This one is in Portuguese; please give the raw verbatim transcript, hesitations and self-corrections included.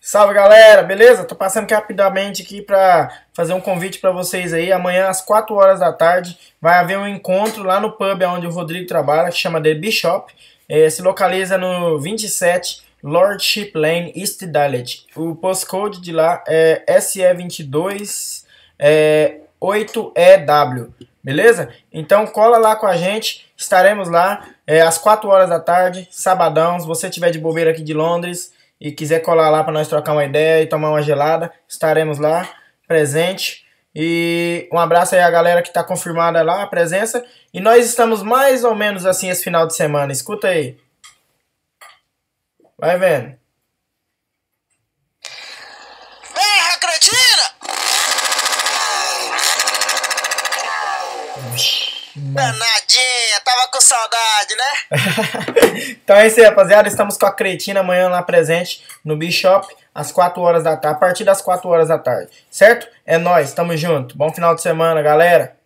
Salve galera, beleza? Tô passando aqui rapidamente aqui pra fazer um convite pra vocês aí. Amanhã às quatro horas da tarde vai haver um encontro lá no pub onde o Rodrigo trabalha, que chama The Bishop. É, se localiza no vinte e sete Lordship Lane, East Dulwich. O postcode de lá é S E vinte e dois oito E W, beleza? Então cola lá com a gente, estaremos lá é, às quatro horas da tarde, sabadão. Se você estiver de bobeira aqui de Londres e quiser colar lá para nós trocar uma ideia e tomar uma gelada, estaremos lá presente. E um abraço aí a galera que está confirmada lá a presença. E nós estamos mais ou menos assim esse final de semana. Escuta aí. Vai vendo. Vem, cretina! Danadinha, tava com saudade, né? Então é isso aí, rapaziada. Estamos com a Cretina amanhã lá presente no Bishop às quatro horas da tarde, a partir das quatro horas da tarde, certo? É nóis, tamo junto. Bom final de semana, galera.